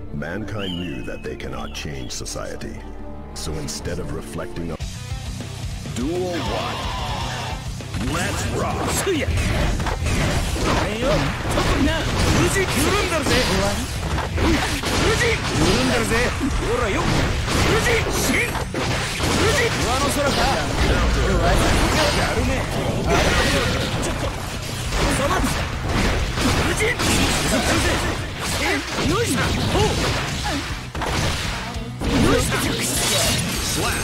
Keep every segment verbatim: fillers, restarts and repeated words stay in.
Mankind knew that they cannot change society. So instead of reflecting on Duel one, let's rock! Suya! Ayo! Tokuna! Uji! Yurundaru ze! Uji! Yurundaru ze! Hora yo! Uji! Shin! Uji! Uwa no sora ka! Yaru ne! Chotto! Samatsu! Uji! Suzaru ze! Yoisha! Ho! Yoisha! Slap!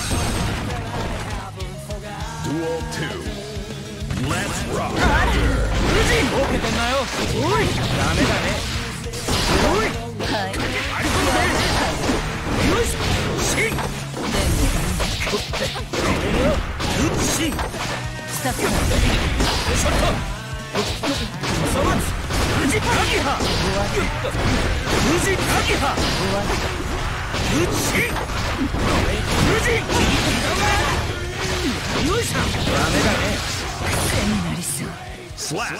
Duel two. Let's rock! Uji! Oketeんなよ! Oi! Dame da ne! Oi! Arikono de! Yoisha! Shin! Kotte! Uchi! Shotto! Samatsu! Uji Kageha! Uji Kageha! Uchi! Uji! Yoisha! Dame da ne! Slap!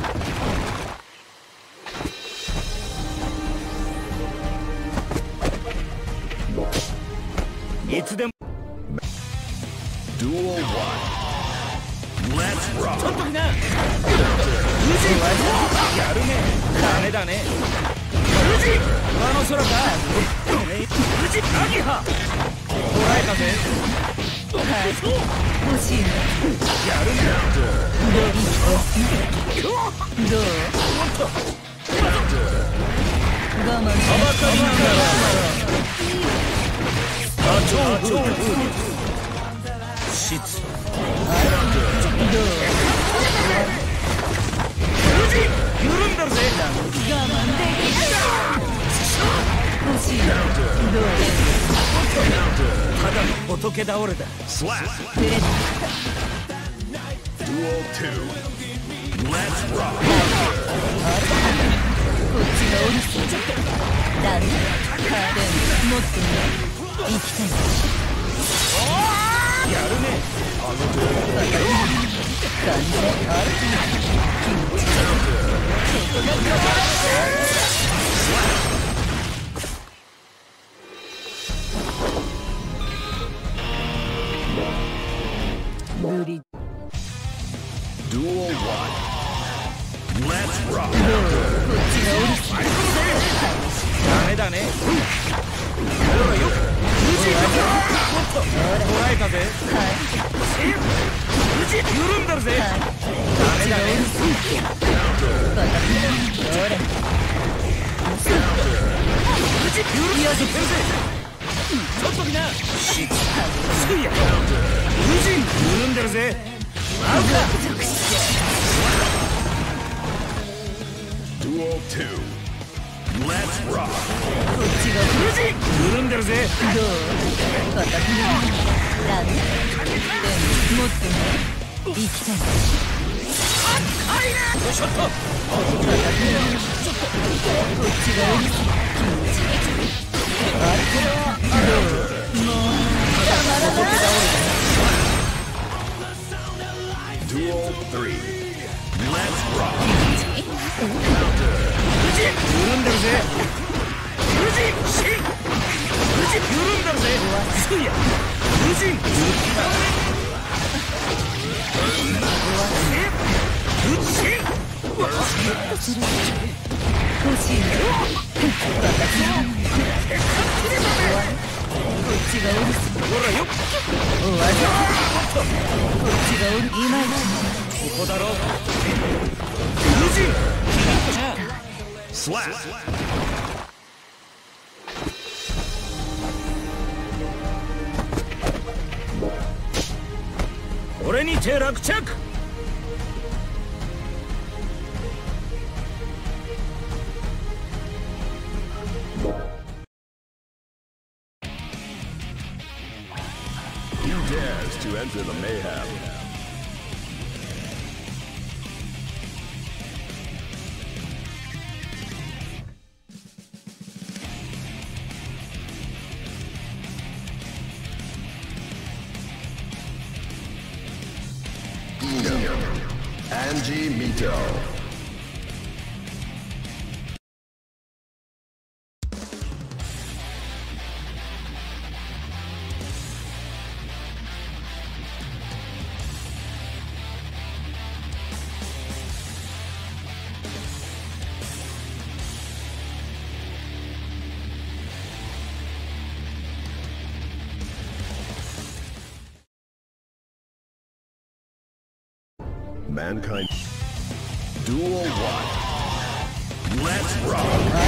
Itsudemo Duel one. Let's rock! Chotto na! Uji! Yaru ne! Dame da ne! Uji! Uwa no sora ka! Uji Kageha! Koraeta ze! Yaru ne! Doう? 我慢し質緩んだるぜ我慢できない欲しいどうただの仏倒れだ触れた Duel two. Let's rock! こっちがおりすぎちゃっただねカーデンもっとね行きたいやるねあのとおり感じある気持ちここが無理Duel one. Let's rock! こっちがおりすぎダメだねほらよ無事もっともらえたぜ無事緩んだるぜダメだねほら無事緩んだぜちょっとみんなしっかりや無事緩んでるぜマウカ Duel two. Let's rock! こっちが無事緩んでるぜどう私がダメでももっとね行きたいあっあいなちょっと私がちょっとこっちが気持ちいいあれどうもうたまらないDuel three. Let's rock! 無事緩んでるぜ無事シン無事緩んでるぜすや無事無事シン欲しいねこっちがおるすほらよおわじゃこっちがおるいまいちここだろ無事Slap! 俺にて落着 Who dares to enter the mayhem? Angie Mito. mankind. Duel one. Let's rock.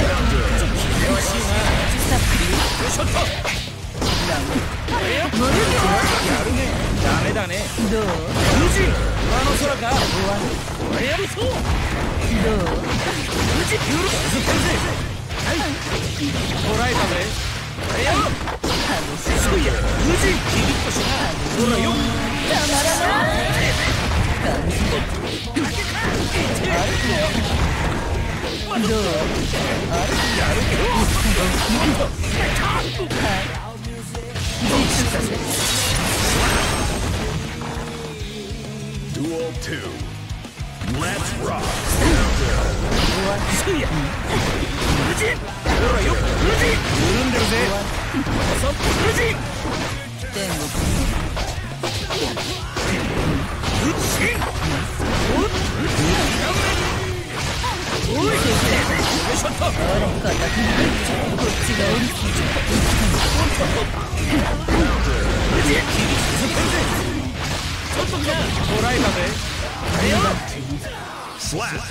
やるね。ダメだね。 どう無人上の空か。 終わる俺やるそう。 どう無人許すぜ。はい捉えたぜ。俺やるそういや無人キリッとしな。ほらよたまらない感じどうあれやるけどはい実施させ Duel two. Let's rock. そうや無人ほらよ無人緩んでるぜ。そっ無人天国無人おっおいよいしょっとあれかたくなこっちがおりすぎ無人キリッとするぜ。ちょっとじゃ捉えたぜ。あれよ Slap.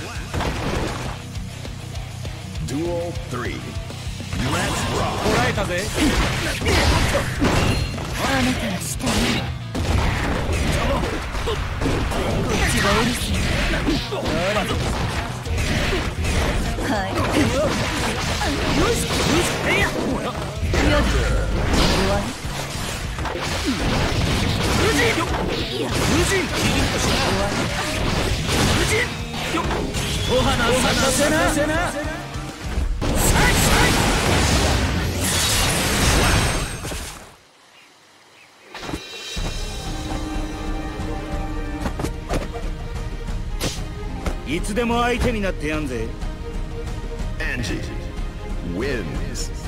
Duel three. Let's rock. 捉えたぜ。 あなたの下にこっちがおりすぎはいよしよしえいやほらやだ終わり無人よ無人キリッとしな。無人よお花を咲かせなせなさいさいいつでも相手になってやんぜ。 Angie wins.